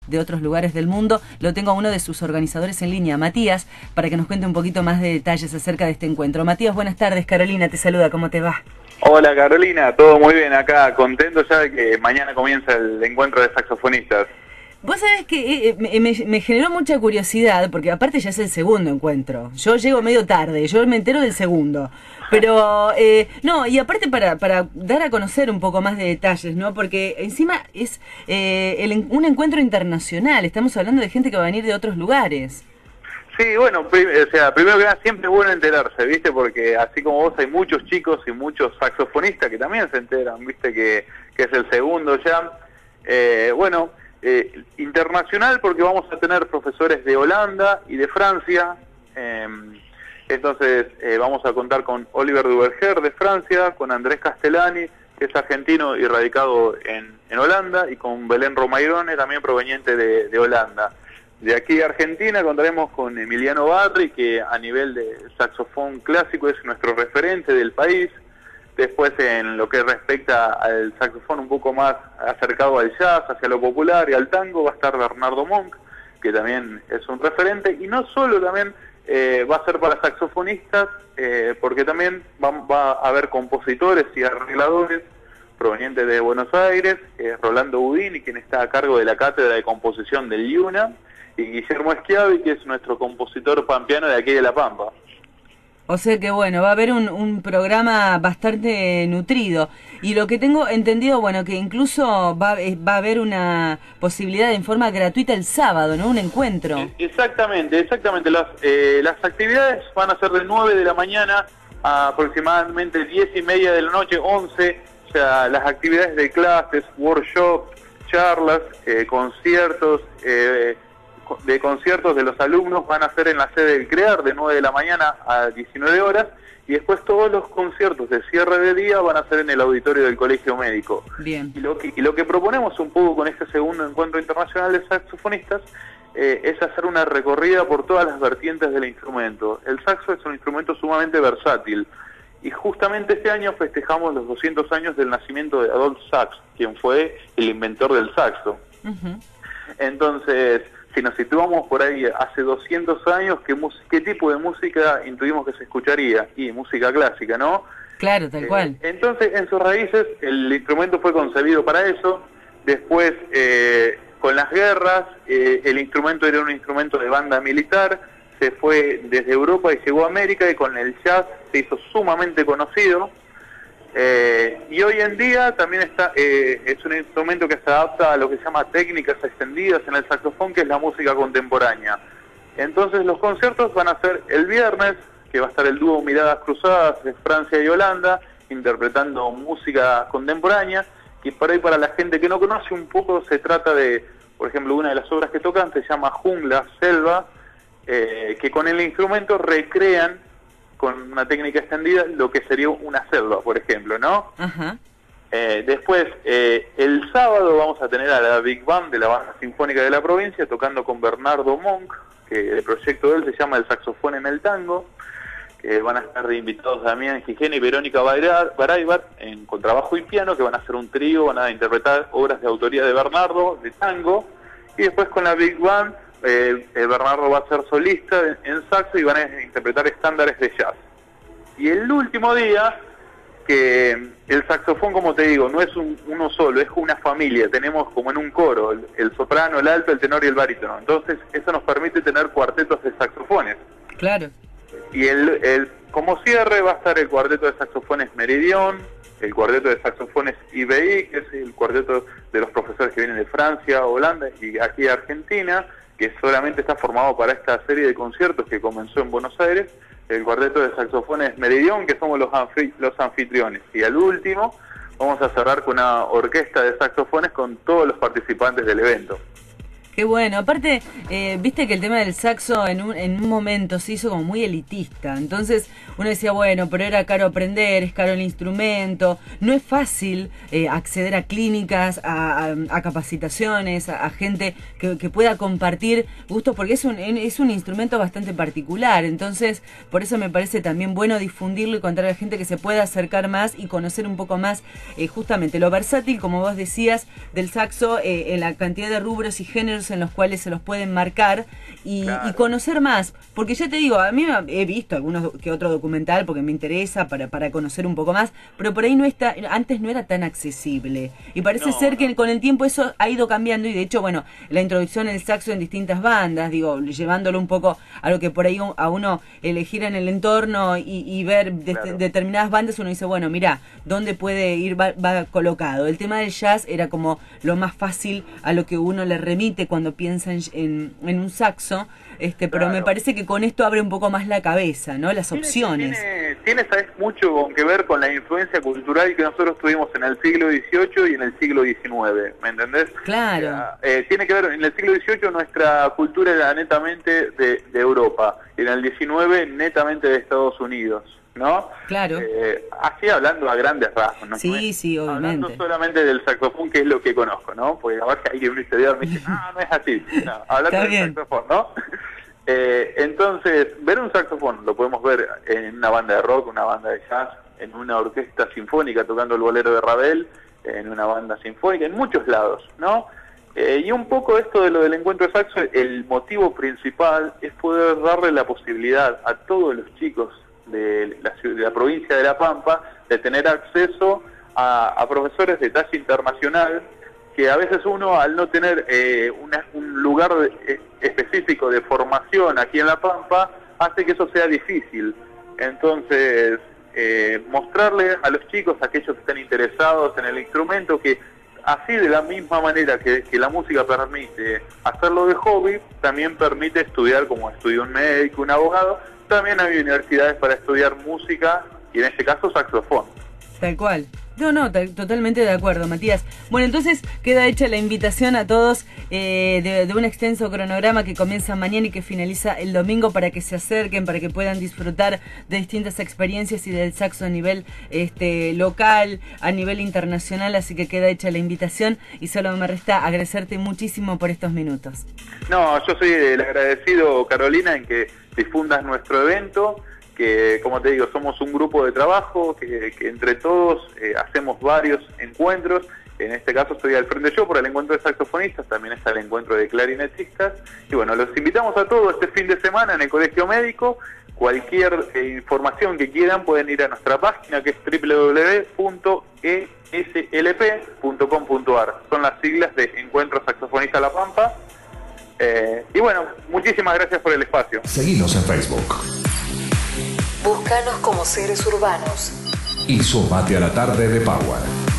de otros lugares del mundo. Lo tengo a uno de sus organizadores en línea, Matías, para que nos cuente un poquito más de detalles acerca de este encuentro. Matías, buenas tardes. Carolina te saluda, ¿cómo te va? Hola Carolina, todo muy bien acá, contento ya de que mañana comienza el encuentro de saxofonistas. Vos sabés que me generó mucha curiosidad, porque aparte ya es el segundo encuentro. Yo llego medio tarde, yo me entero del segundo. Pero, no, y aparte para dar a conocer un poco más de detalles, ¿no? Porque encima es un encuentro internacional, estamos hablando de gente que va a venir de otros lugares. Sí, bueno, primero que nada siempre es bueno enterarse, ¿viste? Porque así como vos hay muchos chicos y muchos saxofonistas que también se enteran, ¿viste? Que es el segundo ya. Internacional porque vamos a tener profesores de Holanda y de Francia. Entonces vamos a contar con Oliver Duverger de Francia, con Andrés Castellani, que es argentino y radicado en Holanda, y con Belén Romairone, también proveniente de Holanda. De aquí de Argentina contaremos con Emiliano Barri, que a nivel de saxofón clásico es nuestro referente del país. Después, en lo que respecta al saxofón un poco más acercado al jazz, hacia lo popular y al tango, va a estar Bernardo Monk, que también es un referente. Y no solo también va a ser para saxofonistas, porque también va a haber compositores y arregladores provenientes de Buenos Aires, Rolando Udini, quien está a cargo de la cátedra de composición del IUNA, y Guillermo Schiavi, que es nuestro compositor pampeano de aquí de La Pampa. O sea que bueno, va a haber un programa bastante nutrido. Y lo que tengo entendido, bueno, que incluso va a haber una posibilidad en forma gratuita el sábado, ¿no? Un encuentro. Exactamente. Las actividades van a ser de 9 de la mañana a aproximadamente 10:30 de la noche, 11. O sea, las actividades de clases, workshops, charlas, conciertos, de conciertos de los alumnos van a ser en la sede del CREAR de 9 de la mañana a 19 horas, y después todos los conciertos de cierre de día van a ser en el auditorio del Colegio Médico. Bien. Y lo que proponemos un poco con este segundo encuentro internacional de saxofonistas es hacer una recorrida por todas las vertientes del instrumento. El saxo es un instrumento sumamente versátil, y justamente este año festejamos los 200 años del nacimiento de Adolphe Sax, quien fue el inventor del saxo. Entonces, si nos situamos por ahí hace 200 años, ¿qué tipo de música intuimos que se escucharía? Y música clásica, ¿no? Claro, tal cual. Entonces, en sus raíces, el instrumento fue concebido para eso. Después, con las guerras, el instrumento era un instrumento de banda militar, se fue desde Europa y llegó a América, y con el jazz se hizo sumamente conocido. Y hoy en día también es un instrumento que se adapta a lo que se llama técnicas extendidas en el saxofón, que es la música contemporánea. Entonces los conciertos van a ser el viernes, que va a estar el dúo Miradas Cruzadas de Francia y Holanda, interpretando música contemporánea, y por ahí para la gente que no conoce un poco se trata de, por ejemplo, una de las obras que tocan se llama Jungla, Selva, que con el instrumento recrean con una técnica extendida lo que sería una selva, por ejemplo, ¿no? Ajá. Después, el sábado vamos a tener a la Big Band de la Banda Sinfónica de la Provincia tocando con Bernardo Monk, que el proyecto de él se llama El Saxofón en el Tango, que van a estar de invitados Damián Gijena y Verónica Baraybar en contrabajo y piano, que van a hacer un trío, van a interpretar obras de autoría de Bernardo, de tango, y después con la Big Band Bernardo va a ser solista en saxo y van a interpretar estándares de jazz. Y el último día, que el saxofón, como te digo, no es uno solo, es una familia. Tenemos como en un coro el soprano, el alto, el tenor y el barítono. Entonces eso nos permite tener cuartetos de saxofones. Claro. Y como cierre va a estar el cuarteto de saxofones Meridión, el cuarteto de saxofones IBI, que es el cuarteto de los profesores que vienen de Francia, Holanda y aquí de Argentina, que solamente está formado para esta serie de conciertos que comenzó en Buenos Aires, el cuarteto de saxofones Meridión, que somos los anfitriones. Y al último vamos a cerrar con una orquesta de saxofones con todos los participantes del evento. Qué bueno, aparte, viste que el tema del saxo en un momento se hizo como muy elitista, entonces uno decía, bueno, pero era caro aprender, es caro el instrumento, no es fácil acceder a clínicas, a capacitaciones, a gente que pueda compartir gustos, porque es un instrumento bastante particular, entonces por eso me parece también bueno difundirlo y contar a la gente que se pueda acercar más y conocer un poco más justamente lo versátil, como vos decías, del saxo en la cantidad de rubros y géneros horarios en los cuales se los pueden marcar y conocer más. Porque ya te digo, a mí he visto algunos que otro documental porque me interesa para conocer un poco más, pero por ahí no está, antes no era tan accesible. Y parece ser que con el tiempo eso ha ido cambiando y de hecho, bueno, la introducción del saxo en distintas bandas, digo, llevándolo un poco a lo que por ahí a uno elegir en el entorno y ver determinadas bandas, uno dice, bueno, mira, ¿dónde puede ir? Va colocado. El tema del jazz era como lo más fácil a lo que uno le remite cuando piensa en un saxo, pero me parece que con esto abre un poco más la cabeza, ¿no? Las opciones. Tiene ¿sabes? Mucho que ver con la influencia cultural que nosotros tuvimos en el siglo XVIII y en el siglo XIX, ¿me entendés? Claro. Tiene que ver, en el siglo XVIII nuestra cultura era netamente de Europa, y en el XIX netamente de Estados Unidos, ¿no? Claro. Así hablando a grandes rasgos, ¿no? Sí, sí, obviamente. Hablando solamente del saxofón, que es lo que conozco, ¿no? Porque a ver si alguien me dice, no es así. No, hablando del saxofón, ¿no? Entonces, ver un saxofón lo podemos ver en una banda de rock, una banda de jazz, en una orquesta sinfónica tocando el bolero de Ravel, en una banda sinfónica, en muchos lados, ¿no? Y un poco esto de lo del encuentro de saxo, el motivo principal es poder darle la posibilidad a todos los chicos de la provincia de La Pampa de tener acceso a profesores de talla internacional, que a veces uno, al no tener un lugar específico de formación aquí en La Pampa, hace que eso sea difícil. Entonces, mostrarle a los chicos, a aquellos que estén interesados en el instrumento, que así de la misma manera que la música permite hacerlo de hobby, también permite estudiar como estudia un médico, un abogado. También hay universidades para estudiar música y en este caso saxofón. Tal cual. No, totalmente de acuerdo, Matías. Bueno, entonces queda hecha la invitación a todos de un extenso cronograma que comienza mañana y que finaliza el domingo para que se acerquen, para que puedan disfrutar de distintas experiencias y del saxo a nivel local, a nivel internacional, así que queda hecha la invitación y solo me resta agradecerte muchísimo por estos minutos. No, yo soy el agradecido, Carolina, en que difundas nuestro evento, que como te digo, somos un grupo de trabajo, que entre todos hacemos varios encuentros. En este caso estoy al frente yo por el encuentro de saxofonistas, también está el encuentro de clarinetistas. Y bueno, los invitamos a todos este fin de semana en el Colegio Médico. Cualquier información que quieran pueden ir a nuestra página, que es www.eslp.com.ar. Son las siglas de Encuentro Saxofonista La Pampa. Y bueno, muchísimas gracias por el espacio. Seguinos en Facebook. Búscanos como Seres Urbanos. Y sumate a la tarde de Power.